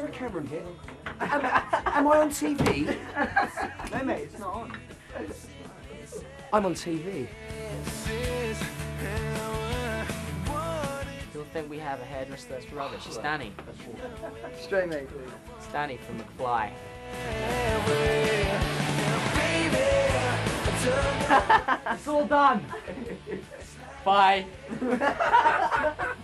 there a camera in here? Am I on TV? No, mate, it's not on. I'm on TV. You'll think we have a hairdresser that's rubbish. It's Danny. Straight, mate. It's Danny from McFly. It's all done. Bye.